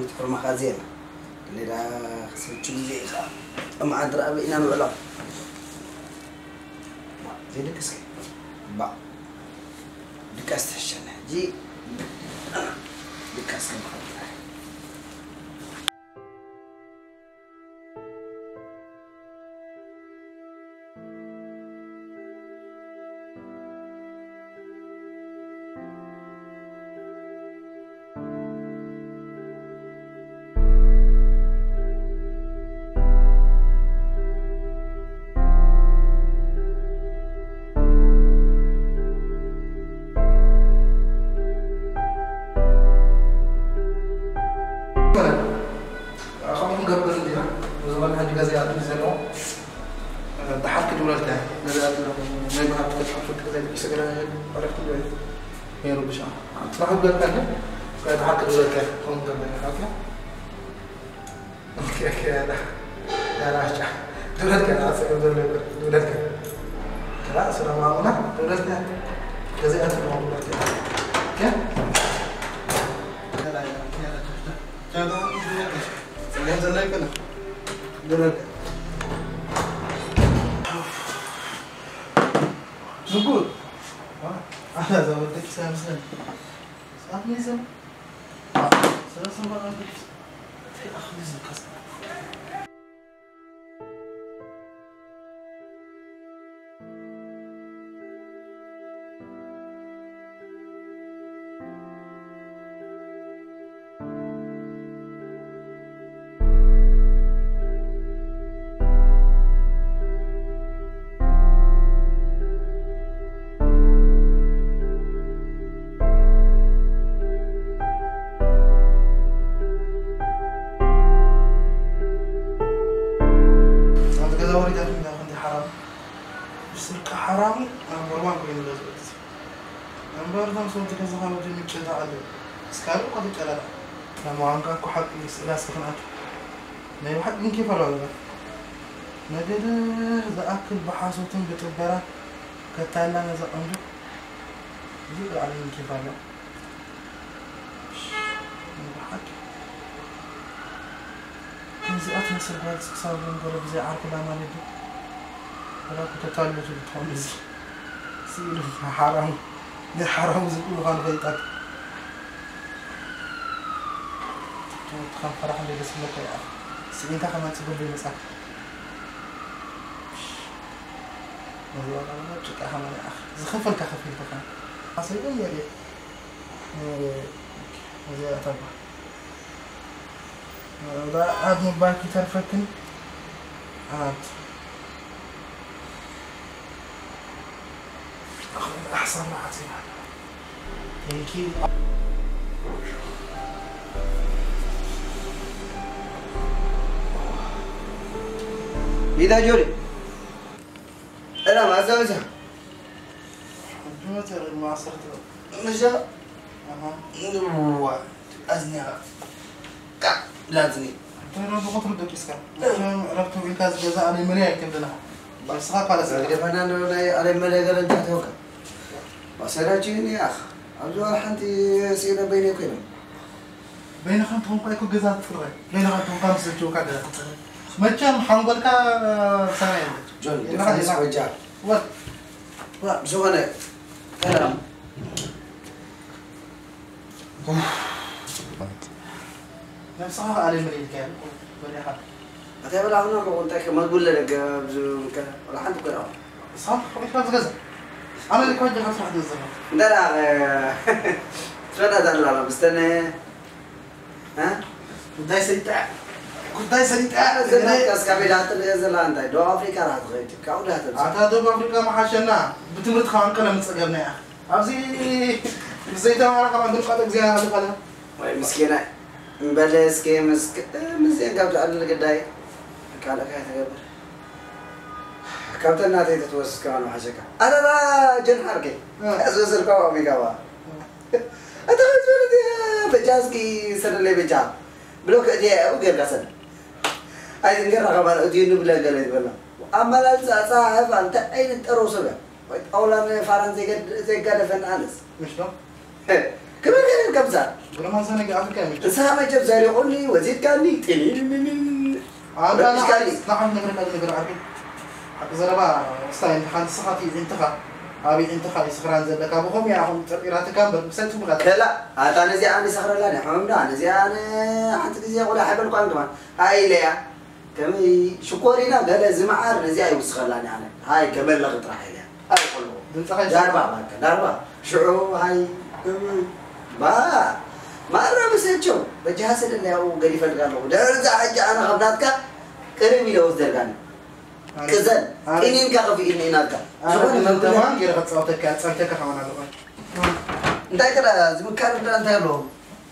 كم تكون مخازين اللي را سوتشي زيخا أما عندنا أبينا نوعلا زي دكسك با دكست الشنة جي دكست مخازين نقول أنا زودتك سامسون سامي زم سلاسل مرة قلت في أخذ القصة حرامي أنا برمان بين الزوجات أنا برضه صوت كذا خالد جميل كذا على سكالو قد يتكلم لما عنك أكو حق يسلاس كفنات ما واحد من كيف ولا نقدر إذا أكل بحاسوتين بتبرة كتالا نزق عنده يقول على من كيف ولا بحكي نزقت نصير بعد صار نقول بزي عارف لا ما ندي ولا كنت طالب في التونس سيلو حرام ده حرام زكول غان غيطات تخاف فرح اللي بس لك يا اخي سينتا كما تقول لي مساك والله انا تشك اهم يا اخي زخفل كخفيل كان اصيدين يا ريت زي طبعا لا عاد مباكي ترفكني عاد أحسن لحظة يمكن إذا جوري أنا ما زوجها متى ما صرت مشى أزنيها لازني ترى بخاطر بدك يسكن عرفت بالكاز جزاء على المليان كندنا بس خاف على سنة فانا على المليان قال انت توكل بس انا جيني يا اخ ارجو حنتي سينا بيني وبينهم بين خنتهم كايكو جزاء تفرق بين خنتهم خمس جو كذا متشان حنقول كا سنة جون يفرس وجار وا شو انا كلام نفسها على المليان كان ولا حد أتى بلا هنا ما قلت لك ما تقول لك بزو كذا ولا حد يقول صح خليك ما تغزل أنا اللي كنت جالس واحد الزمان لا شو هذا لا بستنى ها كنت سريتع زمان كاس كابيلات اللي زلان ده دو أفريقيا راح تغير كأوله هذا دو أفريقيا ما حشنا بتمرت خان كلام متصجبنا يا أبزي زي ده أنا كمان دول قاتك زي هذا كلام مسكينة مبلش كي مسكين قبل على القداي كالك هاي تقبل كابتن ناتي تتوسس كمان وحشكا أنا لا جن حركي أسوس الكوا ميكوا أتوقع شو بجازكي سر اللي بجاز بلوك أجي أوجر كسر أي تنقل رقمان أدينه بلا قليل بلا أما لا صاحب أنت أين تروسه أولا فرنسي زي قال فن أنس مش ده كمان كبزة قرما سنة قاعد كامل سامع جب زاري قولي وزيد كاني تلين أنا نحن نقرأ عارفين زربا ستاين خان سخاتي انتخا أبي انتخا يسخران زبك أبوهم يا هم ترى كامبر بس أنتم بقى لا أنا زي أنا سخر لا حمدا أنا زي أنا حتى زي أقول أحب القرآن كمان هاي ليه كم شكورينا قال زمعار نزي أي وسخر لاني أنا هاي كمل لغة راح ليه هاي كله داربا شعو هاي ما بس تشوف بجهاز اللي هو قريب القلب درجة حاجة أنا خبرتك قريب إلى وزدرجاني كذا إنين كافي إنين هذا شو أنا تمام غير قد صوتك كمان هذا أنت كذا زي ما كان أنت له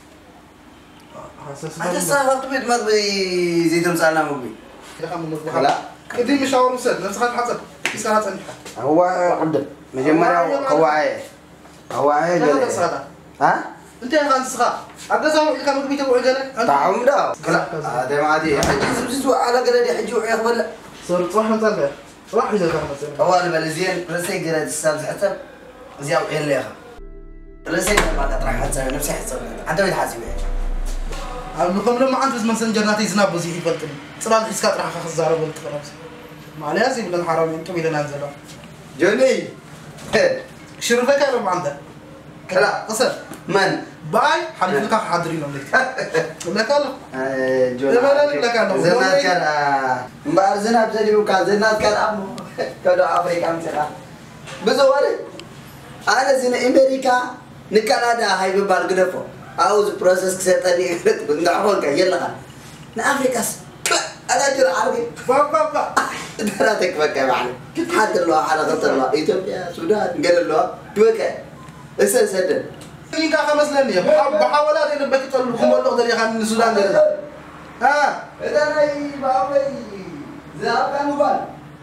هذا صار طبيب ما بي زي تمثالنا مبي لا كدي مشاور مسد نفس خد حسب كيسات أنت هو عبد مجمرة هو عاي ها أنت يا خان سخاء أجازوا اللي كانوا بيتوا عجلة طعم ده لا هذا ما عادي حجي سبسوا على قلدي حجي وعيق ولا صار صح مثلا راح يجي كمان مثلا هو أنا بلزين رسي قلد السادس حسب زياو إيه اللي أخا رسي ما تطرح حسب نفسي حسب أنت بتحاسب إيه نقوم لما عند بس مسنجر ناتي زناب بزي يفلتني صراحة إسكات راح أخذ زارة بنت خلاص ما عليها زي بدل حرام أنتم إذا نازلوا جوني شرفة كانوا ما عنده لا قصر من باي حلف لك حاضرين لك ولا كله جوني زنات كان مبار زناب زدي وكان زنات كان أمو كده أفريقيا مثلا بزواري أنا زين أمريكا نكندا هاي ببالغدفو أوز بروسس كسرتني بندعوك يلا نأفريقيا أنا جل عربي بابا دراتك بكى معنا حد الله على قطر الله إثيوبيا السودان قال الله بكى اسد إنك خمس لني بحاولات إنك بتطلع هم اللي قدر يخان السودان قال ها إذا أنا بابي ذهب كان مبال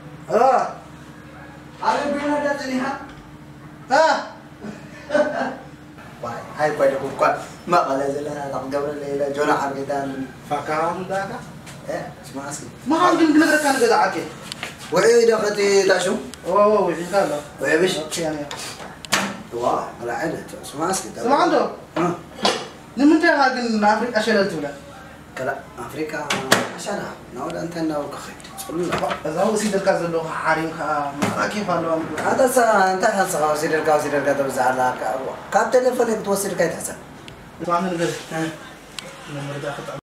عربي هذا تنيها هاي كويس كويس ما قال زلنا تقبل الليلة جونا حرقتان فكران ذاك إيه اسمع أسكت ما عندي نقدر كان كذا عكي وعيد أختي تاشو وعيد كلا وعيش يعني واه على عدة اسمع أسكت سمع عنده لمن تيجي هذا أفريقيا أشياء تقولها كلا أفريقيا عشانها نقول أنت ناو كخير إذا هو سيد الكاز اللي هو حريم ما كيف هالو هذا سا أنت حاسة سيد الكاز بزعلك كاب تلفونك توصل كيف حسن ما عندنا غير نمر داخل